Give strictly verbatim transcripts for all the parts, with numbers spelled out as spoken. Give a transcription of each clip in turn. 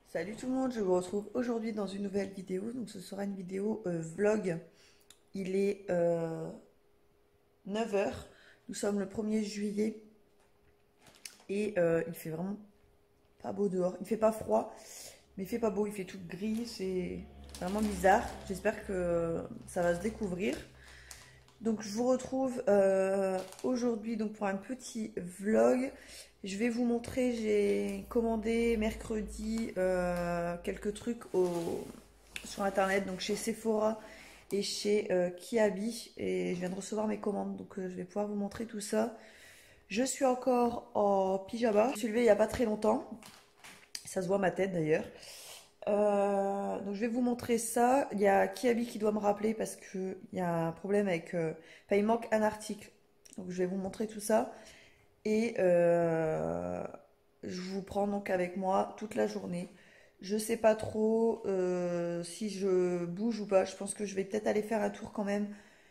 Salut tout le monde, je vous retrouve aujourd'hui dans une nouvelle vidéo. Donc ce sera une vidéo euh, vlog. Il est euh, neuf heures. Nous sommes le premier juillet et euh, il fait vraiment pas beau dehors. Il fait pas froid, mais il fait pas beau, il fait tout gris, c'est vraiment bizarre. J'espère que ça va se découvrir. Donc je vous retrouve euh, aujourd'hui donc pour un petit vlog. Je vais vous montrer, j'ai commandé mercredi euh, quelques trucs au, sur internet, donc chez Sephora et chez euh, Kiabi, et je viens de recevoir mes commandes, donc euh, je vais pouvoir vous montrer tout ça. Je suis encore en pyjama, je me suis levée il n'y a pas très longtemps, ça se voit ma tête d'ailleurs. Euh, donc je vais vous montrer ça. Il y a Kiabi qui doit me rappeler parce qu'il y a un problème avec... euh, Enfin, il manque un article. Donc je vais vous montrer tout ça. Et euh, je vous prends donc avec moi toute la journée. Je sais pas trop euh, si je bouge ou pas. Je pense que je vais peut-être aller faire un tour quand même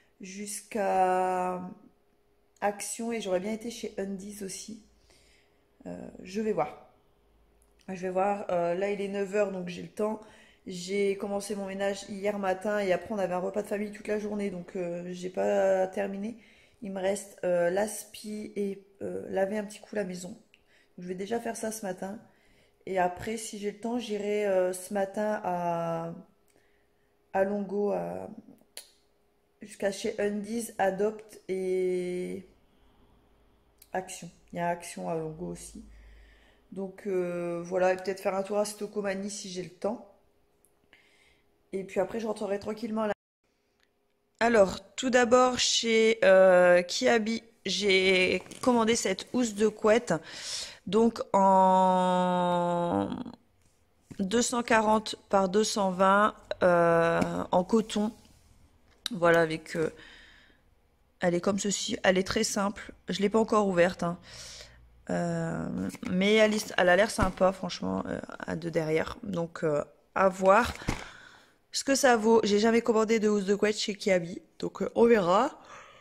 jusqu'à Action. Et j'aurais bien été chez Undies aussi. Euh, je vais voir. Je vais voir, euh, là il est neuf heures donc j'ai le temps. J'ai commencé mon ménage hier matin et après on avait un repas de famille toute la journée donc euh, j'ai pas terminé. Il me reste euh, l'aspi et euh, laver un petit coup la maison. Donc, je vais déjà faire ça ce matin. Et après si j'ai le temps j'irai euh, ce matin à, à Longo à- jusqu'à chez Undies, Adopt et Action. Il y a Action à Longo aussi. Donc euh, voilà, et peut-être faire un tour à Stocomanie si j'ai le temps. Et puis après, je rentrerai tranquillement là. Alors, tout d'abord, chez euh, Kiabi, j'ai commandé cette housse de couette. Donc, en deux cent quarante par deux cent vingt euh, en coton. Voilà, avec... euh, elle est comme ceci. Elle est très simple. Je ne l'ai pas encore ouverte, hein. Euh, mais elle, est- elle a l'air sympa, franchement, euh, à deux derrière. Donc, euh, à voir ce que ça vaut. J'ai jamais commandé de housse de couette chez Kiabi. Donc, euh, on verra.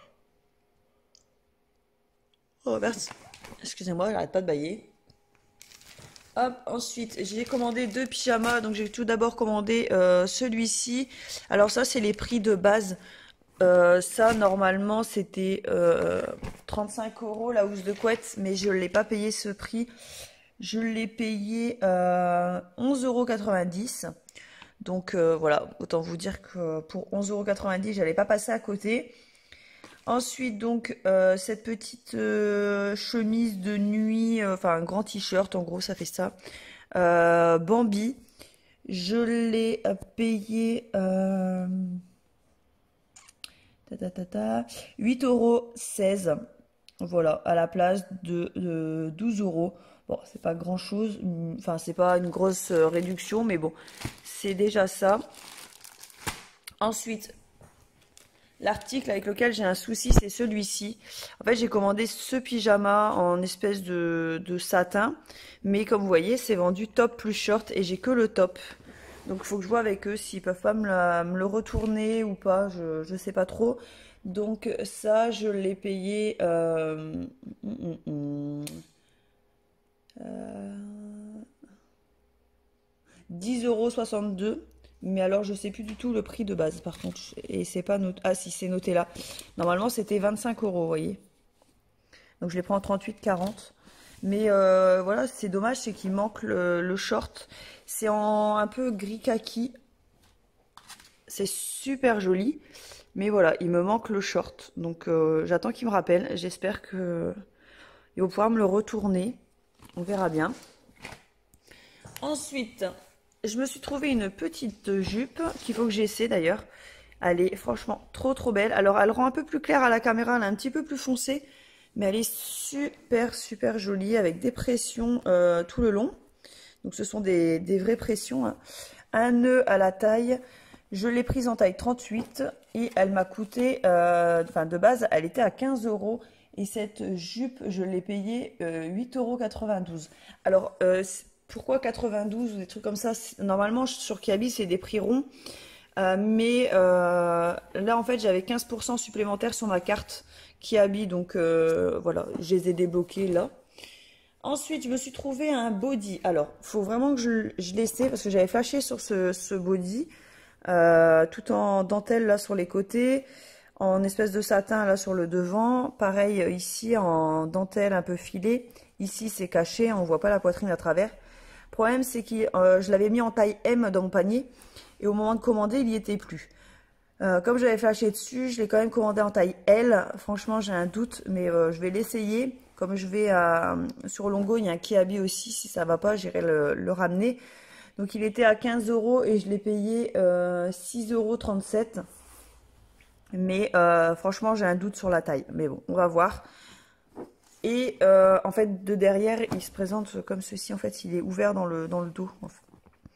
Oh, merci. Excusez-moi, j'arrête pas de bailler. Hop, ensuite, j'ai commandé deux pyjamas. Donc, j'ai tout d'abord commandé euh, celui-ci. Alors, ça, c'est les prix de base. Euh, ça, normalement, c'était euh, trente-cinq euros la housse de couette. Mais je ne l'ai pas payé ce prix. Je l'ai payé euh, onze euros quatre-vingt-dix. Donc, euh, voilà, autant vous dire que pour onze euros quatre-vingt-dix, j'allais pas passer à côté. Ensuite, donc, euh, cette petite euh, chemise de nuit, euh, enfin un grand t-shirt, en gros, ça fait ça. Euh, Bambi, je l'ai euh, payé euh, ta, ta, ta, ta, huit euros seize. Voilà, à la place de, de douze euros. Bon, c'est pas grand-chose, enfin, c'est pas une grosse euh, réduction, mais bon, c'est déjà ça. Ensuite, l'article avec lequel j'ai un souci, c'est celui-ci. En fait, j'ai commandé ce pyjama en espèce de, de satin. Mais comme vous voyez, c'est vendu top plus short et j'ai que le top. Donc, il faut que je vois avec eux s'ils peuvent pas me, la- me le retourner ou pas. Je, je sais pas trop. Donc, ça, je l'ai payé euh, hum, hum, hum, euh, dix euros soixante-deux. Mais alors, je sais plus du tout le prix de base, par contre. Et c'est pas noté. Ah, si, c'est noté là. Normalement, c'était vingt-cinq euros, vous voyez. Donc, je les prends en trente-huit quarante. Mais euh, voilà, c'est dommage, c'est qu'il manque le, le short. C'est en un peu gris kaki. C'est super joli. Mais voilà, il me manque le short. Donc, euh, j'attends qu'il me rappelle. J'espère que ils vont pouvoir me le retourner. On verra bien. Ensuite, je me suis trouvé une petite jupe qu'il faut que j'essaie d'ailleurs. Elle est franchement trop trop belle. Alors elle rend un peu plus claire à la caméra, elle est un petit peu plus foncée. Mais elle est super super jolie avec des pressions euh, tout le long. Donc ce sont des, des vraies pressions, hein. Un nœud à la taille. Je l'ai prise en taille trente-huit et elle m'a coûté, euh, enfin de base elle était à quinze euros. Et cette jupe, je l'ai payée euh, huit euros quatre-vingt-douze. Alors, euh, pourquoi quatre-vingt-douze ou des trucs comme ça? Normalement, sur Kiabi, c'est des prix ronds. Euh, mais euh, là, en fait, j'avais quinze pour cent supplémentaire sur ma carte Kiabi. Donc, euh, voilà, je les ai débloqués là. Ensuite, je me suis trouvé un body. Alors, il faut vraiment que je, je l'essaie parce que j'avais flashé sur ce, ce body. Euh, tout en dentelle là sur les côtés. En espèce de satin là sur le devant. Pareil ici en dentelle un peu filée. Ici, c'est caché. On voit pas la poitrine à travers. Le problème, c'est que euh, je l'avais mis en taille M dans mon panier. Et au moment de commander, il n'y était plus. Euh, comme j'avais flashé dessus, je l'ai quand même commandé en taille L. Franchement, j'ai un doute, mais euh, je vais l'essayer. Comme je vais à, sur Longo, il y a un Kiabi aussi. Si ça va pas, j'irai le, le ramener. Donc, il était à quinze euros et je l'ai payé euh, six euros trente-sept. Mais euh, franchement, j'ai un doute sur la taille. Mais bon, on va voir. Et euh, en fait, de derrière, il se présente comme ceci. En fait, il est ouvert dans le, dans le dos. En fait.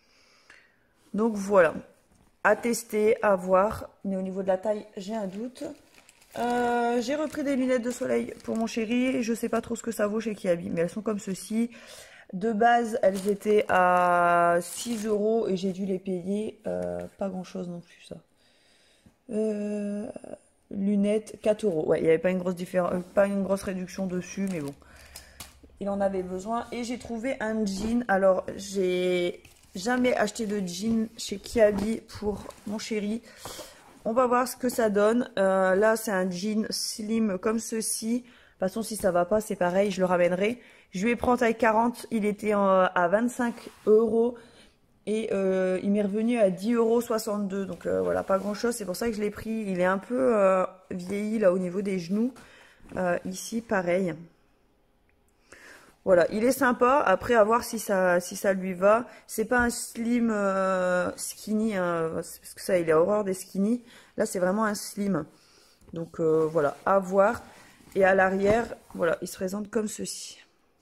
Donc, voilà. À tester, à voir, mais au niveau de la taille, j'ai un doute. Euh, j'ai repris des lunettes de soleil pour mon chéri. Je sais pas trop ce que ça vaut chez Kiabi, mais elles sont comme ceci. De base, elles étaient à six euros et j'ai dû les payer euh, pas grand chose non plus, ça. Euh, lunettes, quatre euros. Ouais, il n'y avait pas une grosse différence, pas une grosse réduction dessus, mais bon. Il en avait besoin. Et j'ai trouvé un jean. Alors, j'ai jamais acheté de jean chez Kiabi pour mon chéri. On va voir ce que ça donne. Euh, là, c'est un jean slim comme ceci. De toute façon, si ça va pas, c'est pareil, je le ramènerai. Je lui ai pris en taille quarante. Il était en, à vingt-cinq euros. Et euh, il m'est revenu à dix euros soixante-deux. Donc euh, voilà, pas grand chose. C'est pour ça que je l'ai pris. Il est un peu euh, vieilli là au niveau des genoux. Euh, ici, pareil. Voilà, il est sympa. Après, à voir si ça, si ça lui va. C'est pas un slim euh, skinny, hein, parce que ça, il a horreur des skinny. Là, c'est vraiment un slim. Donc euh, voilà, à voir. Et à l'arrière, voilà, il se présente comme ceci.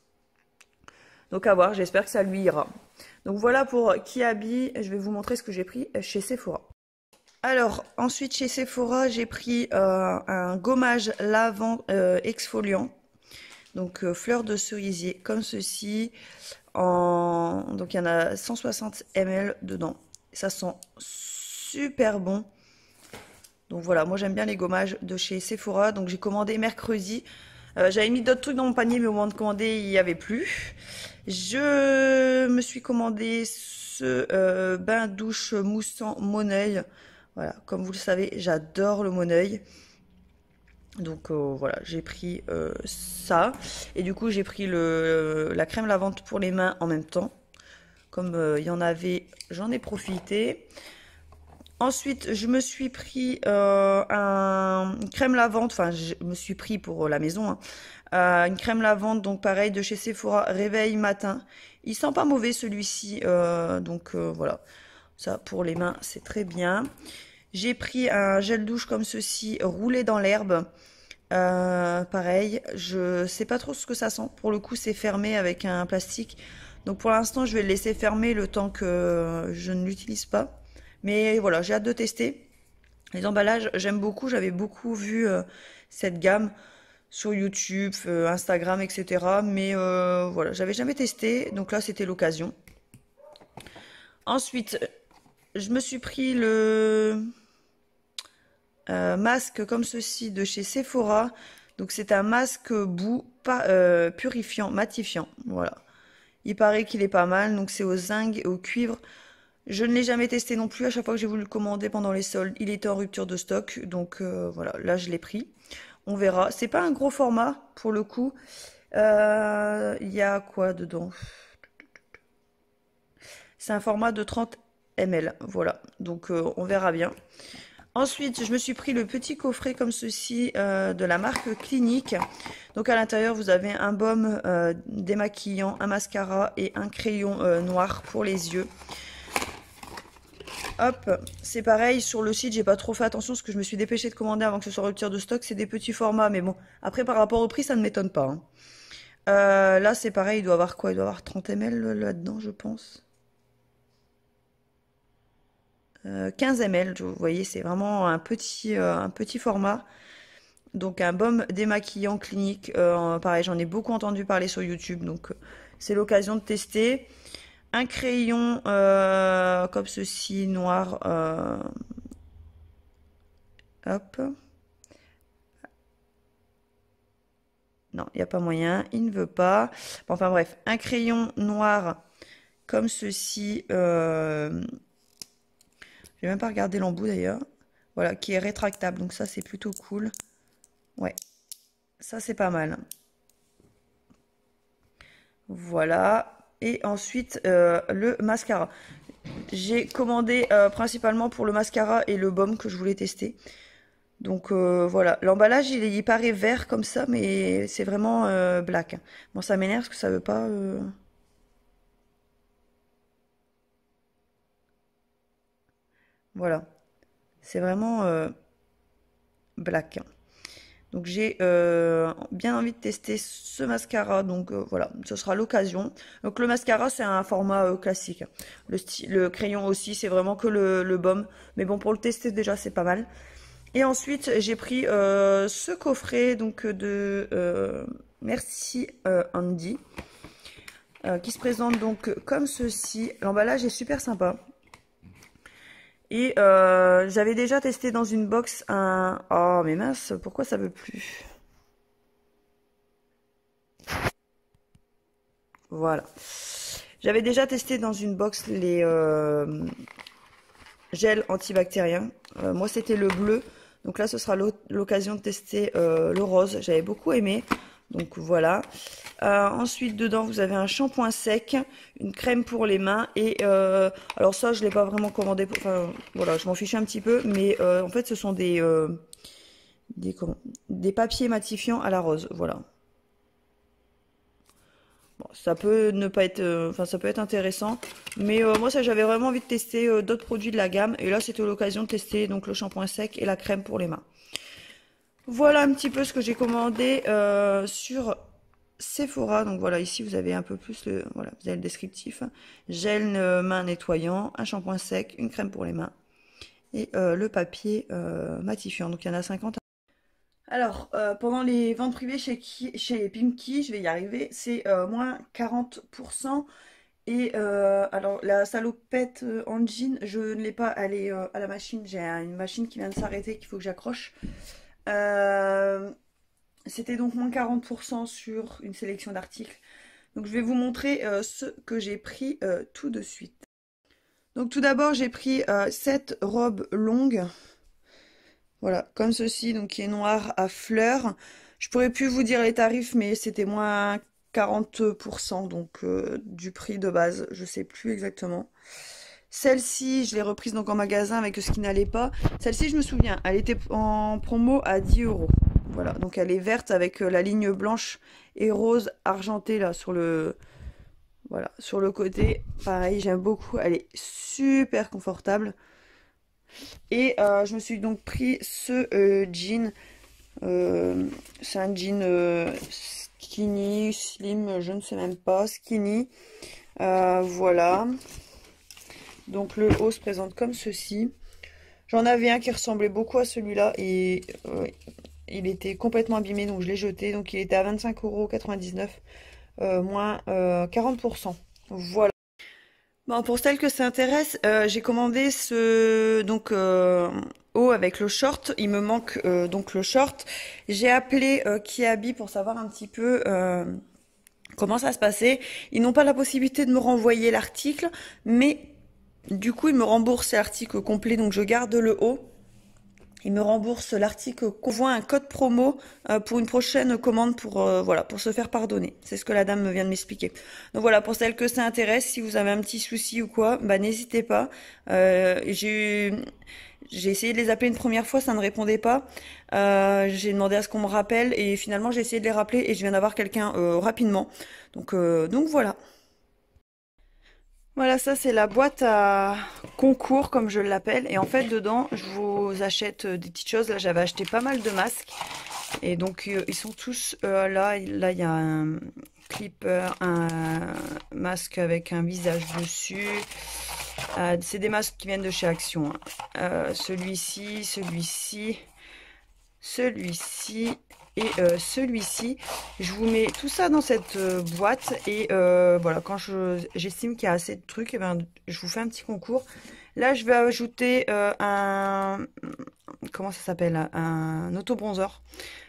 Donc à voir, j'espère que ça lui ira. Donc voilà pour Kiabi. Je vais vous montrer ce que j'ai pris chez Sephora. Alors, ensuite chez Sephora, j'ai pris euh, un gommage lavant euh, exfoliant. Donc euh, fleur de cerisier comme ceci. En... Donc il y en a cent soixante millilitres dedans. Ça sent super bon. Donc voilà, moi j'aime bien les gommages de chez Sephora. Donc j'ai commandé mercredi. Euh, J'avais mis d'autres trucs dans mon panier, mais au moment de commander, il n'y avait plus. Je me suis commandé ce euh, bain douche moussant Moneuil. Voilà, comme vous le savez, j'adore le Moneuil. Donc euh, voilà, j'ai pris euh, ça. Et du coup, j'ai pris le, la crème lavante pour les mains en même temps. Comme il euh, y en avait, j'en ai profité. Ensuite, je me suis pris euh, un, une crème lavante. Enfin, je me suis pris pour la maison. Hein, euh, une crème lavante, donc pareil, de chez Sephora, réveil matin. Il sent pas mauvais celui-ci. Euh, donc euh, voilà, ça pour les mains, c'est très bien. J'ai pris un gel douche comme ceci, roulé dans l'herbe. Euh, pareil, je sais pas trop ce que ça sent. Pour le coup, c'est fermé avec un plastique. Donc pour l'instant, je vais le laisser fermer le temps que je ne l'utilise pas. Mais voilà, j'ai hâte de tester. Les emballages, j'aime beaucoup. J'avais beaucoup vu euh, cette gamme sur YouTube, euh, Instagram, et cetera. Mais euh, voilà, j'avais jamais testé. Donc là, c'était l'occasion. Ensuite, je me suis pris le euh, masque comme ceci de chez Sephora. Donc c'est un masque boue pas, euh, purifiant, matifiant. Voilà. Il paraît qu'il est pas mal. Donc c'est au zinc et au cuivre. Je ne l'ai jamais testé non plus. À chaque fois que j'ai voulu le commander pendant les soldes, il était en rupture de stock. Donc euh, voilà, là je l'ai pris. On verra. C'est pas un gros format pour le coup. Euh, il y a quoi dedans? C'est un format de trente millilitres. Voilà. Donc euh, on verra bien. Ensuite, je me suis pris le petit coffret comme ceci euh, de la marque Clinique. Donc à l'intérieur, vous avez un baume euh, démaquillant, un mascara et un crayon euh, noir pour les yeux. Hop, c'est pareil, sur le site, j'ai pas trop fait attention parce que je me suis dépêchée de commander avant que ce soit rupture de stock. C'est des petits formats, mais bon, après par rapport au prix, ça ne m'étonne pas. Hein. Euh, là, c'est pareil, il doit avoir quoi? Il doit avoir trente millilitres là-dedans, je pense. Euh, quinze millilitres, vous voyez, c'est vraiment un petit, euh, un petit format. Donc un baume démaquillant Clinique, euh, pareil, j'en ai beaucoup entendu parler sur YouTube, donc c'est l'occasion de tester. Un crayon euh, comme ceci, noir. Euh, hop. Non, il n'y a pas moyen, il ne veut pas. Bon, enfin bref, un crayon noir comme ceci. Euh... Je vais même pas regarder l'embout d'ailleurs. Voilà, qui est rétractable. Donc ça, c'est plutôt cool. Ouais, ça c'est pas mal. Voilà. Et ensuite, euh, le mascara. J'ai commandé euh, principalement pour le mascara et le baume que je voulais tester. Donc euh, voilà, l'emballage il, il paraît vert comme ça, mais c'est vraiment euh, black. Bon, ça m'énerve parce que ça veut pas. Euh... Voilà, c'est vraiment euh, black. Donc j'ai euh, bien envie de tester ce mascara, donc euh, voilà, ce sera l'occasion. Donc le mascara c'est un format euh, classique. Le, le crayon aussi c'est vraiment que le, le baume, mais bon pour le tester déjà c'est pas mal. Et ensuite, j'ai pris euh, ce coffret donc de euh, Merci euh, Andy, euh, qui se présente donc comme ceci. L'emballage est super sympa. Et euh, j'avais déjà testé dans une box un... Oh mais mince, pourquoi ça veut plus? Voilà. J'avais déjà testé dans une box les euh, gels antibactériens. Euh, moi, c'était le bleu. Donc là, ce sera l'occasion de tester euh, le rose. J'avais beaucoup aimé. Donc voilà. Euh, ensuite, dedans, vous avez un shampoing sec, une crème pour les mains. Et euh, alors ça, je ne l'ai pas vraiment commandé. Pour, enfin, voilà, je m'en fichais un petit peu. Mais euh, en fait, ce sont des, euh, des, comment, des papiers matifiants à la rose. Voilà. Bon, ça peut ne pas être, euh, enfin ça peut être intéressant, mais euh, moi ça j'avais vraiment envie de tester euh, d'autres produits de la gamme et là c'était l'occasion de tester donc le shampoing sec et la crème pour les mains. Voilà un petit peu ce que j'ai commandé euh, sur Sephora. Donc voilà, ici vous avez un peu plus le, voilà, vous avez le descriptif. Gel euh, main nettoyant, un shampoing sec, une crème pour les mains et euh, le papier euh, matifiant. Donc il y en a cinquante. Alors, euh, pendant les ventes privées chez, chez Pimki, je vais y arriver, c'est euh, moins quarante pour cent. Et euh, alors, la salopette euh, en jean, je ne l'ai pas, elle est euh, à la machine. J'ai une machine qui vient de s'arrêter, qu'il faut que j'accroche. Euh, C'était donc moins quarante pour cent sur une sélection d'articles. Donc, je vais vous montrer euh, ce que j'ai pris euh, tout de suite. Donc, tout d'abord, j'ai pris euh, cette robe longue. Voilà, comme ceci, donc qui est noir à fleurs. Je pourrais plus vous dire les tarifs, mais c'était moins quarante pour cent donc euh, du prix de base. Je sais plus exactement. Celle-ci, je l'ai reprise donc en magasin avec ce qui n'allait pas. Celle-ci, je me souviens, elle était en promo à dix euros. Voilà, donc elle est verte avec la ligne blanche et rose argentée là sur le, voilà, sur le côté. Pareil, j'aime beaucoup. Elle est super confortable. Et euh, je me suis donc pris ce euh, jean. Euh, c'est un jean euh, skinny, slim, je ne sais même pas, skinny. Euh, voilà. Donc le haut se présente comme ceci. J'en avais un qui ressemblait beaucoup à celui-là et euh, il était complètement abîmé, donc je l'ai jeté. Donc il était à vingt-cinq euros quatre-vingt-dix-neuf, euh, moins euh, quarante pour cent. Voilà. Bon, pour celles que ça intéresse, euh, j'ai commandé ce donc euh, haut avec le short. Il me manque euh, donc le short. J'ai appelé euh, Kiabi pour savoir un petit peu euh, comment ça se passait. Ils n'ont pas la possibilité de me renvoyer l'article, mais du coup ils me remboursent l'article complet, donc je garde le haut. Il me rembourse l'article, convoit un code promo euh, pour une prochaine commande pour euh, voilà pour se faire pardonner. C'est ce que la dame me vient de m'expliquer. Donc voilà, pour celles que ça intéresse, si vous avez un petit souci ou quoi, bah n'hésitez pas. Euh, j'ai j'ai essayé de les appeler une première fois, ça ne répondait pas. Euh, j'ai demandé à ce qu'on me rappelle et finalement j'ai essayé de les rappeler et je viens d'avoir quelqu'un euh, rapidement. Donc euh, donc voilà. Voilà, ça c'est la boîte à concours comme je l'appelle. Et en fait dedans je vous achète des petites choses. Là j'avais acheté pas mal de masques. Et donc euh, ils sont tous euh, là. Là il y a un clipper, un masque avec un visage dessus. Euh, c'est des masques qui viennent de chez Action. Hein. Euh, celui-ci, celui-ci, celui-ci. Et euh, celui-ci, je vous mets tout ça dans cette euh, boîte et euh, voilà, quand j'estime qu'il y a assez de trucs, et ben, je vous fais un petit concours. Là, je vais ajouter euh, un, comment ça s'appelle, un auto-bronzer.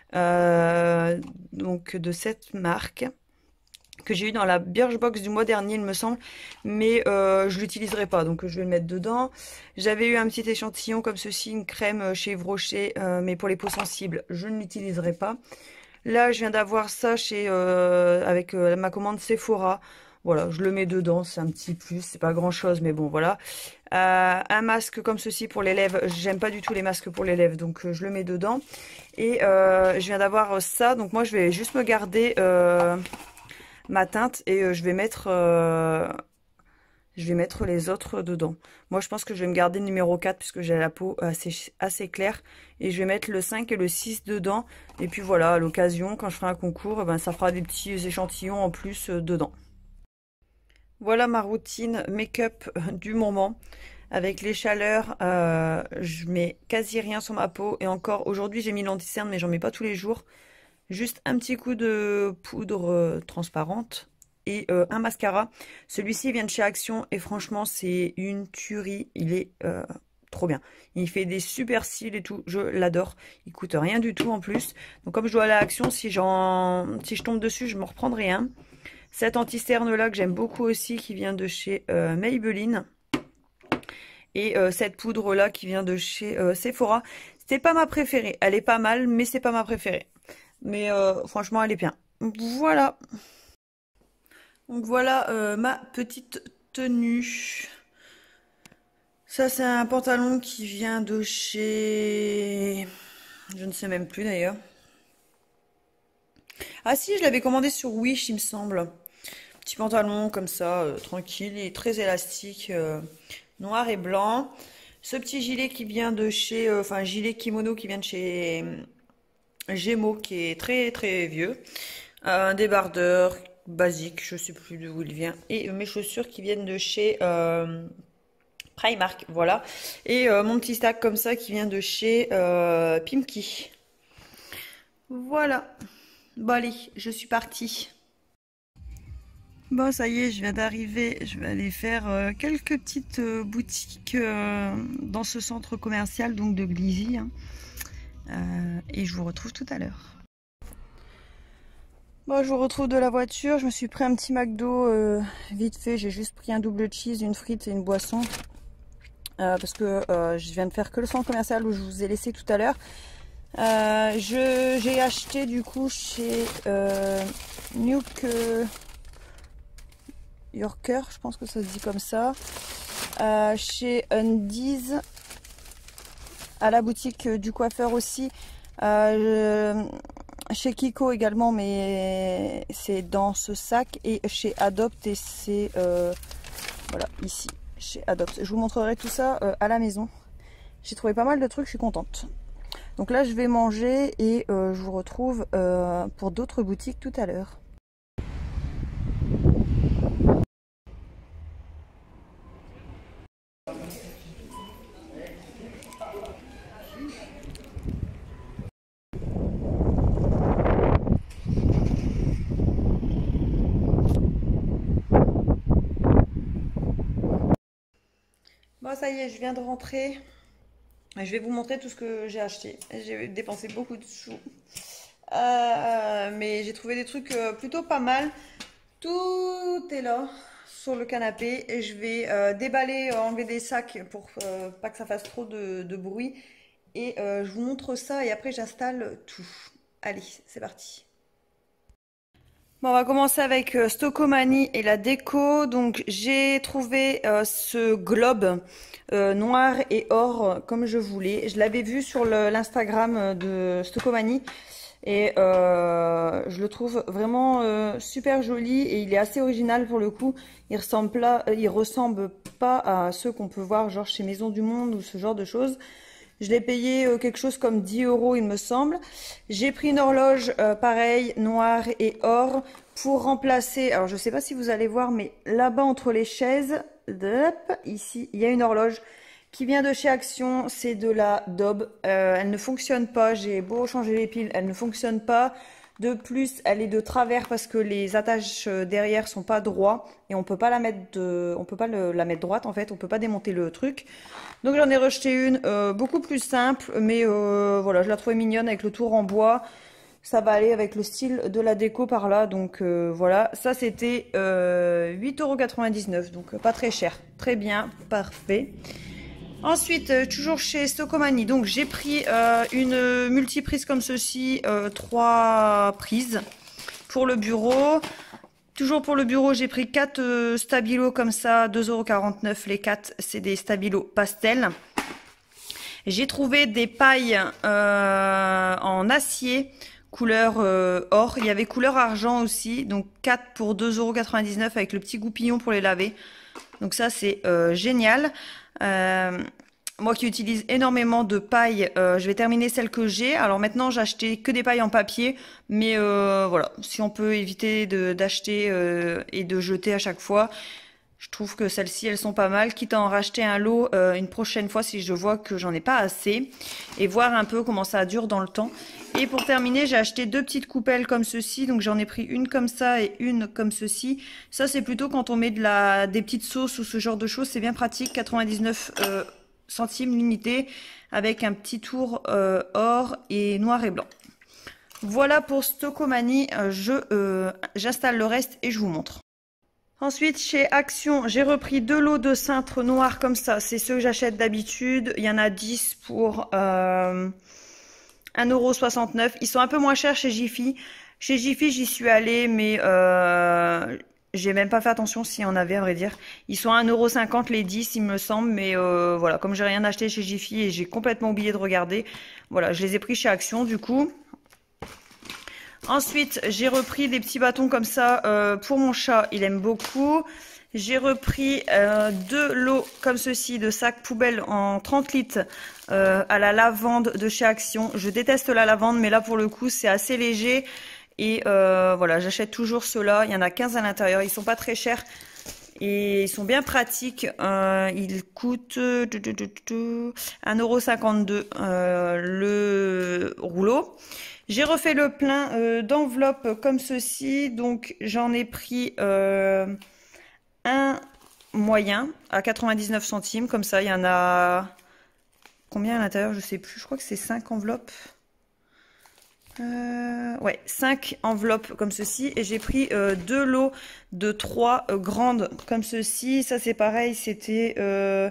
euh, donc de cette marque, que j'ai eu dans la Birchbox du mois dernier, il me semble, mais euh, je l'utiliserai pas, donc je vais le mettre dedans. J'avais eu un petit échantillon comme ceci, une crème chez Yves Rocher, euh, mais pour les peaux sensibles, je ne l'utiliserai pas. Là, je viens d'avoir ça chez euh, avec euh, ma commande Sephora. Voilà, je le mets dedans, c'est un petit plus, c'est pas grand chose, mais bon, voilà. Euh, un masque comme ceci pour les lèvres, j'aime pas du tout les masques pour les lèvres, donc euh, je le mets dedans. Et euh, je viens d'avoir ça, donc moi je vais juste me garder euh, ma teinte et euh, je vais mettre euh, je vais mettre les autres dedans. Moi je pense que je vais me garder le numéro quatre puisque j'ai la peau assez, assez claire, et je vais mettre le cinq et le six dedans, et puis voilà, à l'occasion quand je ferai un concours, ben, ça fera des petits échantillons en plus euh, dedans. Voilà ma routine make-up du moment. Avec les chaleurs, euh, je mets quasi rien sur ma peau, et encore aujourd'hui j'ai mis l'anti-cerne, mais j'en mets pas tous les jours. Juste un petit coup de poudre euh, transparente et euh, un mascara. Celui-ci vient de chez Action et franchement c'est une tuerie. Il est euh, trop bien. Il fait des super cils et tout. Je l'adore. Il coûte rien du tout en plus. Donc comme je dois aller à Action, si, j'en, si je tombe dessus, je m'en reprendrai un. Cet anti-cerne là que j'aime beaucoup aussi, qui vient de chez euh, Maybelline. Et euh, cette poudre là qui vient de chez euh, Sephora. C'était pas ma préférée. Elle est pas mal, mais c'est pas ma préférée. Mais euh, franchement, elle est bien. Voilà. Donc voilà euh, ma petite tenue. Ça, c'est un pantalon qui vient de chez... Je ne sais même plus d'ailleurs. Ah si, je l'avais commandé sur Wish, il me semble. Petit pantalon comme ça, euh, tranquille. Il est très élastique, euh, noir et blanc. Ce petit gilet qui vient de chez... Euh, enfin, gilet kimono qui vient de chez... Gémeaux, qui est très très vieux, un débardeur basique, je sais plus d'où il vient, et mes chaussures qui viennent de chez euh, Primark, voilà, et euh, mon petit stack comme ça qui vient de chez euh, Pimki. Voilà. Bon allez, je suis partie. Bon ça y est, je viens d'arriver, je vais aller faire euh, quelques petites euh, boutiques euh, dans ce centre commercial donc de Glizy, hein. Euh, et je vous retrouve tout à l'heure. Bon, je vous retrouve de la voiture. Je me suis pris un petit McDo euh, vite fait. J'ai juste pris un double cheese, une frite et une boisson. Euh, parce que euh, je viens de faire que le centre commercial où je vous ai laissé tout à l'heure. Euh, j'ai acheté du coup chez euh, New Yorker, je pense que ça se dit comme ça. Euh, chez Undies, à la boutique du coiffeur aussi. Euh, chez Kiko également, mais c'est dans ce sac, et chez Adopt, et c'est euh, voilà, ici chez Adopt. Je vous montrerai tout ça euh, à la maison. J'ai trouvé pas mal de trucs, je suis contente. Donc là je vais manger, et euh, je vous retrouve euh, pour d'autres boutiques tout à l'heure. Bon, ça y est, je viens de rentrer. Je vais vous montrer tout ce que j'ai acheté. J'ai dépensé beaucoup de sous. Euh, mais j'ai trouvé des trucs euh, plutôt pas mal. Tout est là sur le canapé. Et je vais euh, déballer, euh, enlever des sacs pour euh, pas que ça fasse trop de, de bruit. Et euh, je vous montre ça et après j'installe tout. Allez, c'est parti. Bon, on va commencer avec euh, Stockomanie et la déco. Donc j'ai trouvé euh, ce globe euh, noir et or comme je voulais. Je l'avais vu sur l'Instagram de Stockomanie et euh, je le trouve vraiment euh, super joli, et il est assez original pour le coup. Il ressemble pas, il ressemble pas à ceux qu'on peut voir genre chez Maison du Monde ou ce genre de choses. Je l'ai payé euh, quelque chose comme dix euros il me semble. J'ai pris une horloge euh, pareil, noire et or, pour remplacer, alors je sais pas si vous allez voir, mais là-bas entre les chaises, ici, il y a une horloge qui vient de chez Action, c'est de la Dob. Euh, elle ne fonctionne pas, j'ai beau changer les piles, elle ne fonctionne pas. De plus, elle est de travers parce que les attaches derrière sont pas droits, et on peut pas la mettre de, on peut pas le, la mettre droite en fait, on peut pas démonter le truc. Donc j'en ai rejeté une euh, beaucoup plus simple, mais euh, voilà, je la trouvais mignonne avec le tour en bois. ça va aller avec le style de la déco par là. Donc euh, voilà, ça c'était euh, huit euros quatre-vingt-dix-neuf, donc pas très cher. Très bien, parfait. Ensuite, euh, toujours chez Stocomanie, donc j'ai pris euh, une multiprise comme ceci, euh, trois prises pour le bureau. Toujours pour le bureau, j'ai pris quatre euh, stabilos comme ça, deux euros quarante-neuf les quatre, c'est des stabilos pastel. J'ai trouvé des pailles euh, en acier, couleur euh, or. Il y avait couleur argent aussi, donc quatre pour deux euros quatre-vingt-dix-neuf avec le petit goupillon pour les laver. Donc ça, c'est euh, génial. Euh, moi qui utilise énormément de paille, euh, je vais terminer celle que j'ai. Alors maintenant, j'ai acheté que des pailles en papier, mais euh, voilà, si on peut éviter d'acheter euh, et de jeter à chaque fois, je trouve que celles-ci, elles sont pas mal. Quitte à en racheter un lot euh, une prochaine fois si je vois que j'en ai pas assez, et voir un peu comment ça dure dans le temps. Et pour terminer, j'ai acheté deux petites coupelles comme ceci. Donc j'en ai pris une comme ça et une comme ceci. Ça, c'est plutôt quand on met de la, des petites sauces ou ce genre de choses. C'est bien pratique. quatre-vingt-dix-neuf euh, centimes l'unité avec un petit tour euh, or et noir et blanc. Voilà pour Stocomanie. Euh, je euh, j'installe le reste et je vous montre. Ensuite, chez Action, j'ai repris deux lots de cintres noirs comme ça. C'est ceux que j'achète d'habitude. Il y en a dix pour euh, un euro soixante-neuf. Ils sont un peu moins chers chez Jiffy. Chez Jiffy, j'y suis allée, mais euh, j'ai même pas fait attention s'il y en avait, à vrai dire. Ils sont à un euro cinquante les dix, il me semble. Mais euh, voilà, comme j'ai rien acheté chez Jiffy et j'ai complètement oublié de regarder, voilà, je les ai pris chez Action du coup. Ensuite, j'ai repris des petits bâtons comme ça euh, pour mon chat, il aime beaucoup. J'ai repris euh, deux lots comme ceci de sacs poubelles en trente litres euh, à la lavande de chez Action. Je déteste la lavande, mais là pour le coup c'est assez léger. Et euh, voilà, j'achète toujours ceux-là. Il y en a quinze à l'intérieur, ils sont pas très chers. Et ils sont bien pratiques. Euh, ils coûtent un euro cinquante-deux euh, le rouleau. J'ai refait le plein euh, d'enveloppes comme ceci. Donc j'en ai pris euh, un moyen à quatre-vingt-dix-neuf centimes. Comme ça, il y en a combien à l'intérieur? Je sais plus. Je crois que c'est cinq enveloppes. Euh, ouais, cinq enveloppes comme ceci. Et j'ai pris euh, deux lots de trois euh, grandes comme ceci. Ça c'est pareil, c'était euh,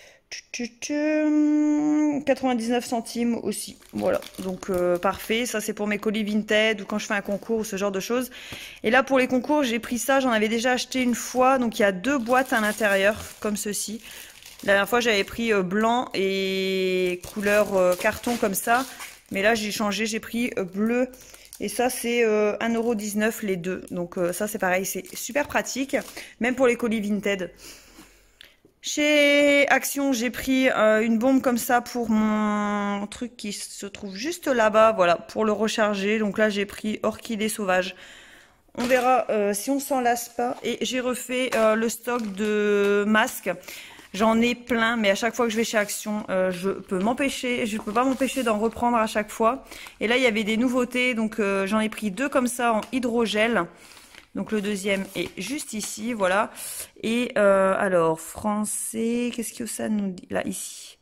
quatre-vingt-dix-neuf centimes aussi. Voilà, donc euh, parfait. Ça c'est pour mes colis Vinted ou quand je fais un concours ou ce genre de choses. Et là pour les concours, j'ai pris ça. J'en avais déjà acheté une fois. Donc il y a deux boîtes à l'intérieur comme ceci. La dernière fois j'avais pris euh, blanc et couleur euh, carton comme ça. Mais là, j'ai changé, j'ai pris euh, bleu. Et ça, c'est euh, un euro dix-neuf les deux. Donc euh, ça, c'est pareil, c'est super pratique. Même pour les colis Vinted. Chez Action, j'ai pris euh, une bombe comme ça pour mon truc qui se trouve juste là-bas. Voilà, pour le recharger. Donc là, j'ai pris orchidée sauvage. On verra euh, si on s'en lasse pas. Et j'ai refait euh, le stock de masques. J'en ai plein, mais à chaque fois que je vais chez Action, euh, je peux m'empêcher, je peux pas m'empêcher d'en reprendre à chaque fois. Et là, il y avait des nouveautés, donc euh, j'en ai pris deux comme ça en hydrogel. Donc le deuxième est juste ici, voilà. Et euh, alors, français, qu'est-ce que ça nous dit là, ici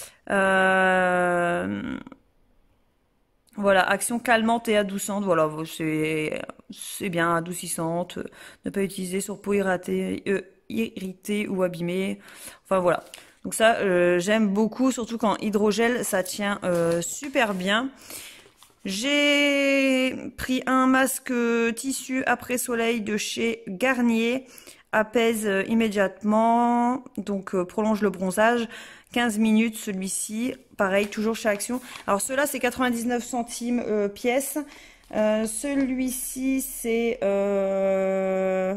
euh, Voilà, action calmante et adoucissante, voilà, c'est bien, adoucissante, ne pas utiliser sur peau irritée, euh, irrité ou abîmé. Enfin voilà. Donc ça, euh, j'aime beaucoup, surtout qu'en hydrogel, ça tient euh, super bien. J'ai pris un masque tissu après soleil de chez Garnier. Apaise immédiatement, donc euh, prolonge le bronzage. quinze minutes celui-ci. Pareil, toujours chez Action. Alors ceux-là, c'est quatre-vingt-dix-neuf centimes euh, pièce. Euh, celui-ci, c'est... Euh...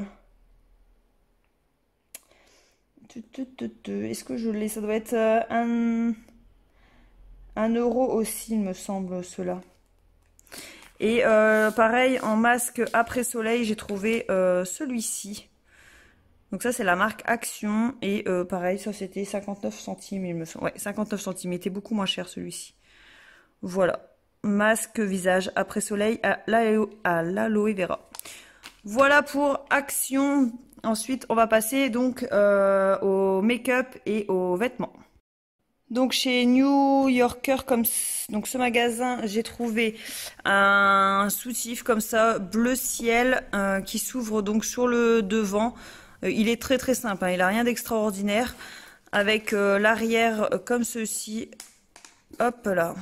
Est-ce que je l'ai? Ça doit être un, un euro aussi, il me semble, cela. Et euh, pareil, en masque après soleil, j'ai trouvé euh, celui-ci. Donc ça, c'est la marque Action. Et euh, pareil, ça, c'était cinquante-neuf centimes, il me semble. Ouais, cinquante-neuf centimes. Il était beaucoup moins cher, celui-ci. Voilà. Masque visage après soleil à l'aloe vera. Voilà pour Action. Ensuite, on va passer donc euh, au make-up et aux vêtements. Donc chez New Yorker, comme donc ce magasin, j'ai trouvé un soutif comme ça, bleu ciel, euh, qui s'ouvre donc sur le devant. Euh, il est très très simple, hein, il a rien d'extraordinaire. Avec euh, l'arrière euh, comme ceci. Hop là.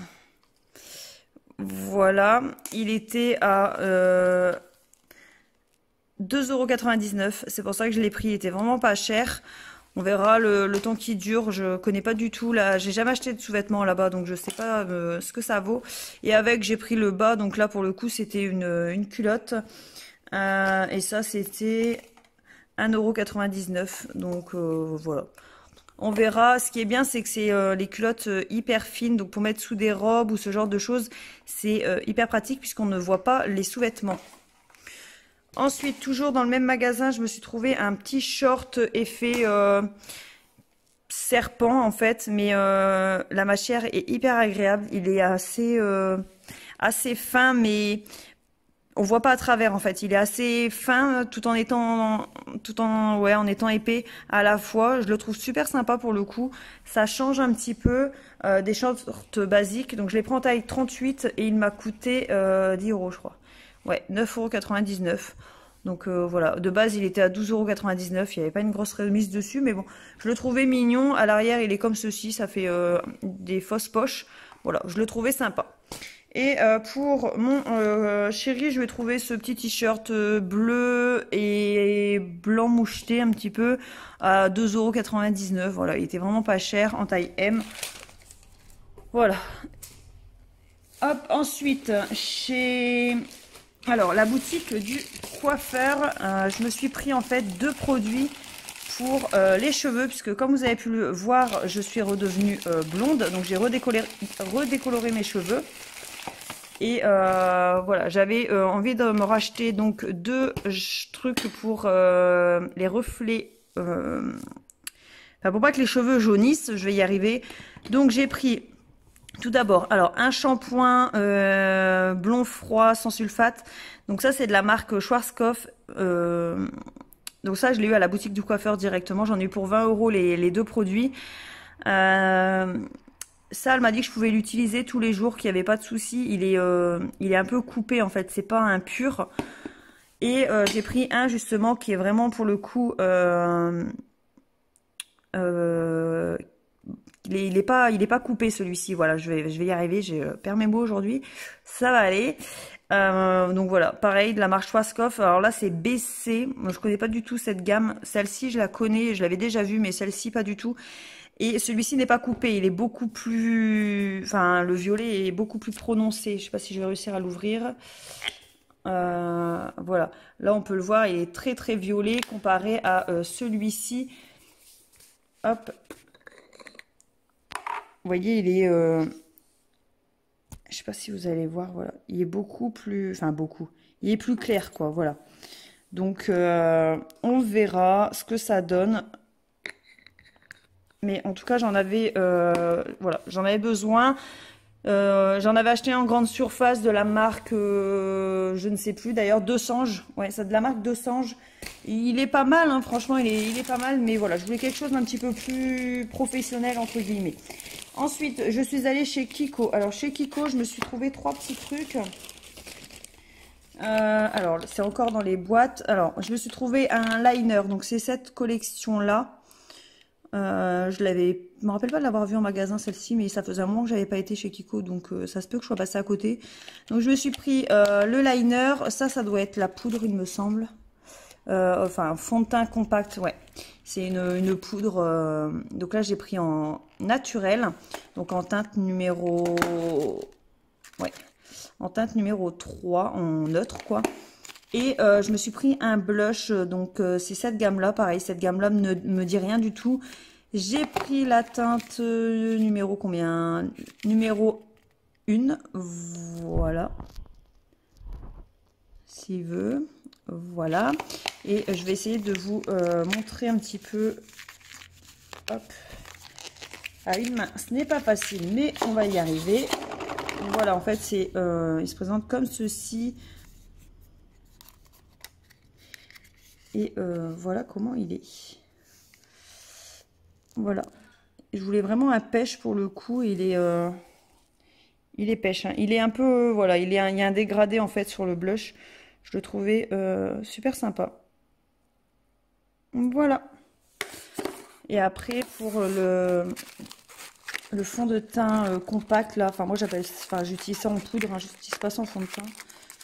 Voilà. Il était à euh, deux euros quatre-vingt-dix-neuf. C'est pour ça que je l'ai pris. Il était vraiment pas cher. On verra le, le temps qui dure. Je connais pas du tout là. J'ai jamais acheté de sous-vêtements là-bas, donc je sais pas euh, ce que ça vaut. Et avec, j'ai pris le bas. Donc là, pour le coup, c'était une, une culotte. Euh, et ça, c'était un euro quatre-vingt-dix-neuf. Donc euh, voilà. On verra. Ce qui est bien, c'est que c'est euh, les culottes euh, hyper fines. Donc pour mettre sous des robes ou ce genre de choses, c'est euh, hyper pratique puisqu'on ne voit pas les sous-vêtements. Ensuite, toujours dans le même magasin, je me suis trouvé un petit short effet euh, serpent en fait, mais euh, la matière est hyper agréable. Il est assez euh, assez fin, mais on voit pas à travers en fait. Il est assez fin tout en étant tout en ouais en étant épais à la fois. Je le trouve super sympa pour le coup. Ça change un petit peu euh, des shorts basiques. Donc je les prends en taille trente-huit et il m'a coûté euh, dix euros je crois. Ouais, neuf euros quatre-vingt-dix-neuf. Donc euh, voilà, de base il était à douze euros quatre-vingt-dix-neuf, il n'y avait pas une grosse remise dessus, mais bon, je le trouvais mignon. À l'arrière il est comme ceci, ça fait euh, des fausses poches. Voilà, je le trouvais sympa. Et euh, pour mon euh, chéri, je vais trouver ce petit t-shirt euh, bleu et blanc moucheté un petit peu à deux euros quatre-vingt-dix-neuf. Voilà, il était vraiment pas cher, en taille M. Voilà. Hop, ensuite, chez... Alors, la boutique du coiffeur, euh, je me suis pris en fait deux produits pour euh, les cheveux, puisque comme vous avez pu le voir, je suis redevenue euh, blonde, donc j'ai redécoloré, redécoloré mes cheveux. Et euh, voilà, j'avais euh, envie de me racheter donc deux trucs pour euh, les reflets, euh, enfin pour pas que les cheveux jaunissent, je vais y arriver. Donc j'ai pris tout d'abord, alors un shampoing euh, blond froid sans sulfate. Donc ça c'est de la marque Schwarzkopf. Euh, donc ça je l'ai eu à la boutique du coiffeur directement. J'en ai eu pour vingt euros les, les deux produits. Euh, ça elle m'a dit que je pouvais l'utiliser tous les jours, qu'il n'y avait pas de souci. Il est, euh, il est un peu coupé en fait, c'est pas un pur. Et euh, j'ai pris un justement qui est vraiment pour le coup... Euh, euh, Il est, il est pas, il est pas coupé celui-ci. Voilà, je vais, je vais y arriver. J'ai euh, perds mes mots aujourd'hui. Ça va aller. Euh, donc voilà, pareil de la marque Schwarzkopf. Alors là, c'est B C. Moi, je connais pas du tout cette gamme. Celle-ci, je la connais. Je l'avais déjà vue, mais celle-ci, pas du tout. Et celui-ci n'est pas coupé. Il est beaucoup plus, enfin, le violet est beaucoup plus prononcé. Je sais pas si je vais réussir à l'ouvrir. Euh, voilà. Là, on peut le voir. Il est très très violet comparé à euh, celui-ci. Hop. Vous voyez, il est... Euh... Je sais pas si vous allez voir, voilà. Il est beaucoup plus... Enfin, beaucoup. Il est plus clair, quoi, voilà. Donc, euh, on verra ce que ça donne. Mais en tout cas, j'en avais... Euh, voilà, j'en avais besoin. Euh, j'en avais acheté en grande surface de la marque... Euh, je ne sais plus, d'ailleurs, Desange. Ouais, c'est de la marque Desange. Il est pas mal, hein, franchement, il est, il est pas mal. Mais voilà, je voulais quelque chose d'un petit peu plus professionnel, entre guillemets. Ensuite, je suis allée chez Kiko. Alors, chez Kiko, je me suis trouvé trois petits trucs. Euh, alors, c'est encore dans les boîtes. Alors, je me suis trouvé un liner. Donc, c'est cette collection-là. Euh, je l'avais... Je me rappelle pas de l'avoir vu en magasin, celle-ci. Mais ça faisait un moment que j'avais pas été chez Kiko. Donc, euh, ça se peut que je sois passée à côté. Donc, je me suis pris euh, le liner. Ça, ça doit être la poudre, il me semble. Euh, enfin, fond de teint compact, ouais. C'est une, une poudre. Euh, donc là, j'ai pris en naturel. Donc en teinte numéro... Ouais. En teinte numéro trois, en neutre, quoi. Et euh, je me suis pris un blush. Donc euh, c'est cette gamme-là. Pareil, cette gamme-là ne me dit rien du tout. J'ai pris la teinte euh, numéro combien? Numéro un. Voilà. S'il veut. Voilà, et je vais essayer de vous euh, montrer un petit peu. Hop, à une main, ce n'est pas facile, mais on va y arriver. Voilà, en fait, c'est, euh, il se présente comme ceci. Et euh, voilà comment il est. Voilà, je voulais vraiment un pêche pour le coup. Il est, euh, il est pêche. Hein. Il est un peu, euh, voilà, il, est un, il y a un dégradé en fait sur le blush. Je le trouvais euh, super sympa. Voilà. Et après pour le, le fond de teint euh, compact là, enfin moi j'appelle, enfin j'utilise ça en poudre, hein, j'utilise pas ça en fond de teint.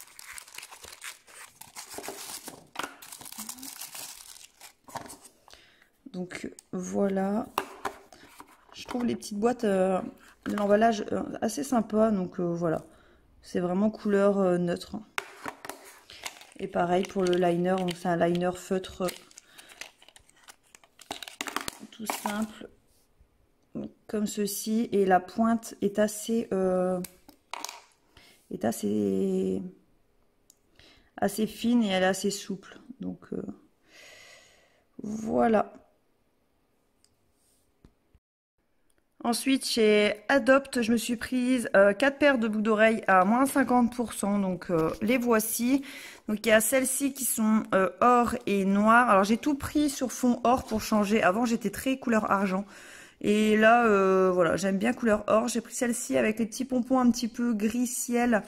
Donc voilà. Je trouve les petites boîtes euh, de l'emballage euh, assez sympa, donc euh, voilà. C'est vraiment couleur euh, neutre. Et pareil pour le liner, c'est un liner feutre tout simple, comme ceci. Et la pointe est assez, euh, est assez, assez fine et elle est assez souple. Donc euh, voilà. Ensuite, chez Adopt, je me suis prise euh, quatre paires de boucles d'oreilles à moins cinquante pour cent. Donc, euh, les voici. Donc, il y a celles-ci qui sont euh, or et noir. Alors, j'ai tout pris sur fond or pour changer. Avant, j'étais très couleur argent. Et là, euh, voilà, j'aime bien couleur or. J'ai pris celle-ci avec les petits pompons un petit peu gris ciel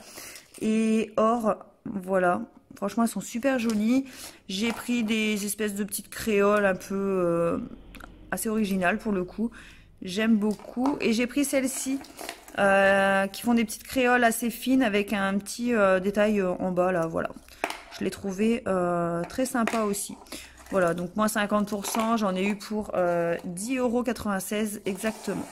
et or. Voilà. Franchement, elles sont super jolies. J'ai pris des espèces de petites créoles un peu euh, assez originales pour le coup. J'aime beaucoup. Et j'ai pris celles-ci euh, qui font des petites créoles assez fines avec un petit euh, détail euh, en bas là. Voilà. Je l'ai trouvé euh, très sympa aussi. Voilà, donc moins cinquante pour cent, j'en ai eu pour euh, dix euros quatre-vingt-seize exactement.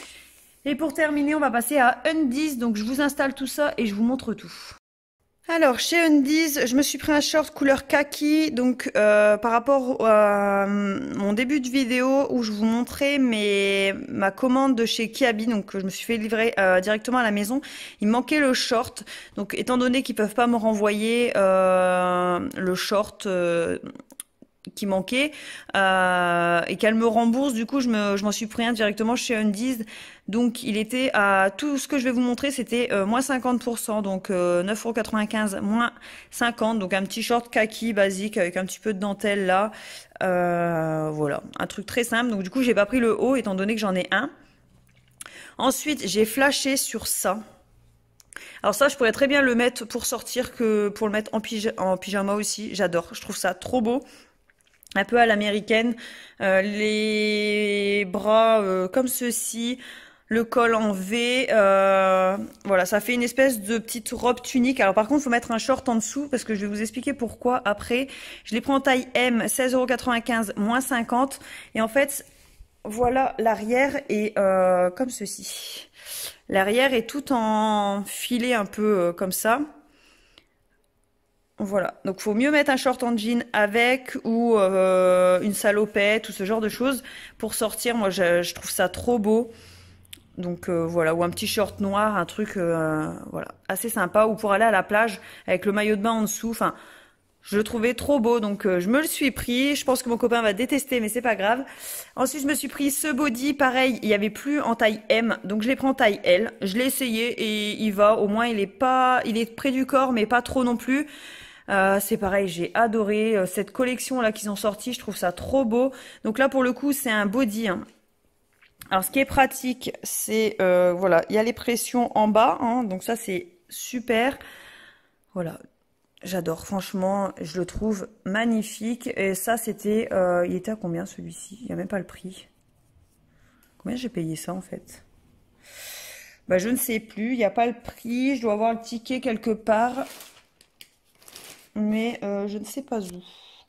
Et pour terminer, on va passer à Undies. Donc je vous installe tout ça et je vous montre tout. Alors, chez Undies, je me suis pris un short couleur kaki, donc euh, par rapport à euh, mon début de vidéo où je vous montrais mes, ma commande de chez Kiabi, donc je me suis fait livrer euh, directement à la maison, il me manquait le short, donc étant donné qu'ils peuvent pas me renvoyer euh, le short euh, qui manquait euh, et qu'elle me rembourse, du coup je me je m'en suis pris un directement chez Undies. Donc il était à tout ce que je vais vous montrer, c'était euh, moins cinquante pour cent, donc euh, neuf euros quatre-vingt-quinze moins cinquante, donc un petit short kaki basique avec un petit peu de dentelle là, euh, voilà, un truc très simple. Donc du coup j'ai pas pris le haut étant donné que j'en ai un. Ensuite j'ai flashé sur ça. Alors ça je pourrais très bien le mettre pour sortir que pour le mettre en, pyja en pyjama aussi, j'adore, je trouve ça trop beau. Un peu à l'américaine, euh, les bras euh, comme ceci, le col en V, euh, voilà, ça fait une espèce de petite robe tunique. Alors par contre, il faut mettre un short en dessous parce que je vais vous expliquer pourquoi après. Je les prends en taille M, seize euros quatre-vingt-quinze, moins cinquante. Et en fait, voilà, l'arrière est euh, comme ceci. L'arrière est tout en filet un peu euh, comme ça. Voilà, donc faut mieux mettre un short en jean avec ou euh, une salopette ou ce genre de choses pour sortir. Moi je, je trouve ça trop beau. Donc euh, voilà, ou un petit short noir, un truc euh, voilà, assez sympa, ou pour aller à la plage avec le maillot de bain en dessous. Enfin, je le trouvais trop beau, donc euh, je me le suis pris. Je pense que mon copain va détester, mais c'est pas grave. Ensuite, je me suis pris ce body, pareil, il y avait plus en taille M, donc je l'ai pris en taille L. Je l'ai essayé et il va. Au moins, il est pas, il est près du corps, mais pas trop non plus. Euh, c'est pareil, j'ai adoré euh, cette collection là qu'ils ont sorti, je trouve ça trop beau. Donc là pour le coup c'est un body. Hein. Alors ce qui est pratique, c'est euh, voilà, il y a les pressions en bas, hein, donc ça c'est super. Voilà, j'adore, franchement, je le trouve magnifique. Et ça c'était, euh, il était à combien celui-ci? Il n'y a même pas le prix. Combien j'ai payé ça en fait? Bah je ne sais plus, il n'y a pas le prix, je dois avoir le ticket quelque part. Mais euh, je ne sais pas où.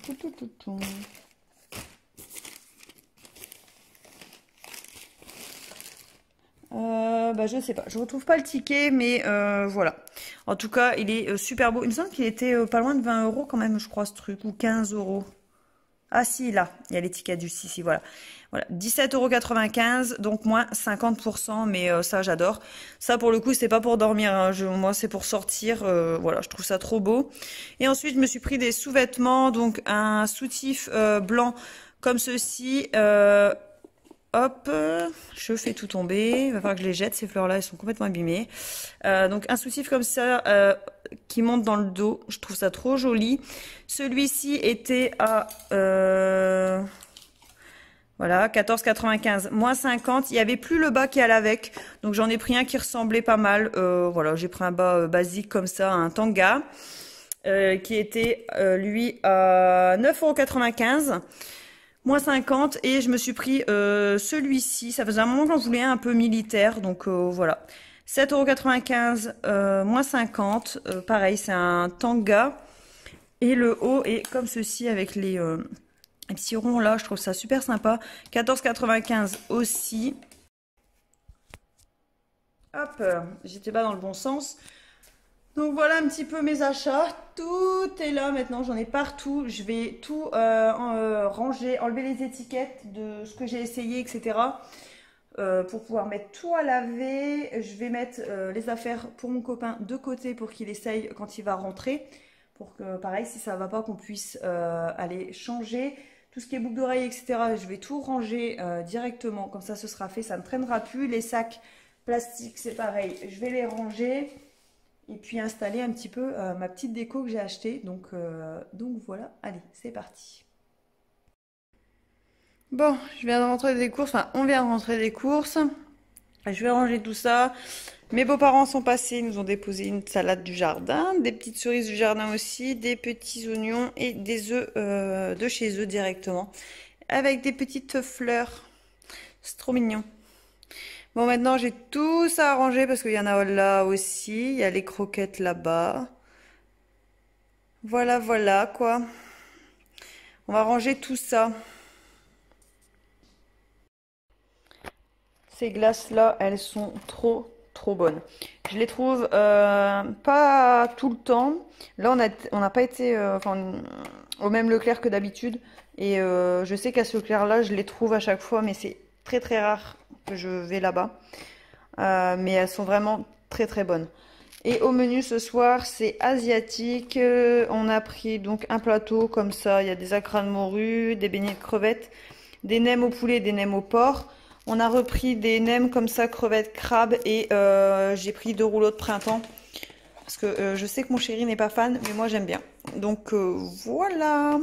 Euh, bah, je ne sais pas. Je ne retrouve pas le ticket, mais euh, voilà. En tout cas, il est euh, super beau. Il me semble qu'il était euh, pas loin de vingt euros quand même, je crois, ce truc. Ou quinze euros. Ah si, là. Il y a l'étiquette du ici, voilà. Voilà, dix-sept euros quatre-vingt-quinze, donc moins cinquante pour cent, mais euh, ça j'adore. Ça pour le coup c'est pas pour dormir, hein. je, moi c'est pour sortir, euh, voilà, je trouve ça trop beau. Et ensuite je me suis pris des sous-vêtements, donc un soutif euh, blanc comme ceci, euh, hop, je fais tout tomber, il va falloir que je les jette, ces fleurs là elles sont complètement abîmées. Euh, donc un soutif comme ça euh, qui monte dans le dos, je trouve ça trop joli. Celui-ci était à... Euh, Voilà, quatorze quatre-vingt-quinze, moins cinquante. Il y avait plus le bas qui allait avec. Donc j'en ai pris un qui ressemblait pas mal. Euh, voilà, j'ai pris un bas euh, basique comme ça, un tanga. Euh, qui était euh, lui à neuf euros quatre-vingt-quinze. Moins cinquante. Et je me suis pris euh, celui-ci. Ça faisait un moment que j'en voulais un un peu militaire. Donc euh, voilà. sept euros quatre-vingt-quinze, euh, moins cinquante. Euh, pareil, c'est un tanga. Et le haut est comme ceci avec les... Euh, Les petits ronds là, je trouve ça super sympa. quatorze quatre-vingt-quinze aussi. Hop, j'étais pas dans le bon sens. Donc voilà un petit peu mes achats. Tout est là maintenant, j'en ai partout. Je vais tout euh, euh, ranger, enlever les étiquettes de ce que j'ai essayé, et cetera. Euh, pour pouvoir mettre tout à laver. Je vais mettre euh, les affaires pour mon copain de côté pour qu'il essaye quand il va rentrer. Pour que, pareil, si ça va pas, qu'on puisse euh, aller changer. Tout ce qui est boucle d'oreille, et cetera, je vais tout ranger euh, directement. Comme ça, ce sera fait, ça ne traînera plus. Les sacs plastiques, c'est pareil. Je vais les ranger et puis installer un petit peu euh, ma petite déco que j'ai achetée. Donc, euh, donc voilà, allez, c'est parti. Bon, je viens de rentrer des courses. Enfin, on vient de rentrer des courses. Je vais ranger tout ça. Mes beaux-parents sont passés, ils nous ont déposé une salade du jardin, des petites cerises du jardin aussi, des petits oignons et des œufs euh, de chez eux directement, avec des petites fleurs. C'est trop mignon. Bon, maintenant j'ai tout ça à ranger parce qu'il y en a là aussi, il y a les croquettes là-bas. Voilà, voilà quoi. On va ranger tout ça. Ces glaces-là, elles sont trop trop bonnes. Je les trouve euh, pas tout le temps. Là, on a on n'a pas été euh, enfin, au même Leclerc que d'habitude. Et euh, je sais qu'à ce Leclerc-là, je les trouve à chaque fois, mais c'est très très rare que je vais là-bas. Euh, mais elles sont vraiment très très bonnes. Et au menu ce soir, c'est asiatique. Euh, on a pris donc un plateau comme ça. Il y a des acras de morue, des beignets de crevettes, des nems au poulet, des nems au porc. On a repris des nems comme ça, crevettes, crabes, et euh, j'ai pris deux rouleaux de printemps. Parce que euh, je sais que mon chéri n'est pas fan, mais moi j'aime bien. Donc euh, voilà.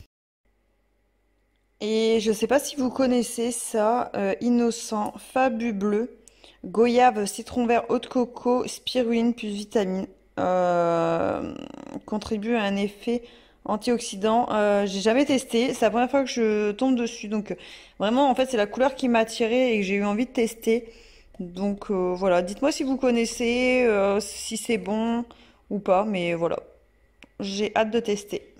Et je ne sais pas si vous connaissez ça, euh, Innocent, Fabu Bleu, goyave, citron vert, eau de coco, spiruline plus vitamine. Euh, contribue à un effet antioxydant. Euh, j'ai jamais testé, c'est la première fois que je tombe dessus. Donc euh, vraiment, en fait, c'est la couleur qui m'a attirée et que j'ai eu envie de tester. Donc euh, voilà, dites-moi si vous connaissez, euh, si c'est bon ou pas, mais voilà, j'ai hâte de tester.